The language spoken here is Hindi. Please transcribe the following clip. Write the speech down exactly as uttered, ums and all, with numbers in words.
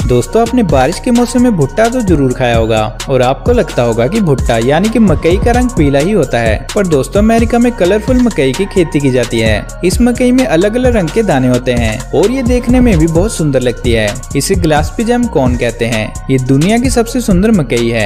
दोस्तों आपने बारिश के मौसम में भुट्टा तो जरूर खाया होगा और आपको लगता होगा कि भुट्टा यानी कि मकई का रंग पीला ही होता है, पर दोस्तों अमेरिका में कलरफुल मकई की खेती की जाती है। इस मकई में अलग अलग रंग के दाने होते हैं और ये देखने में भी बहुत सुंदर लगती है। इसे ग्लास पिजम कॉर्न कहते हैं। ये दुनिया की सबसे सुंदर मकई है।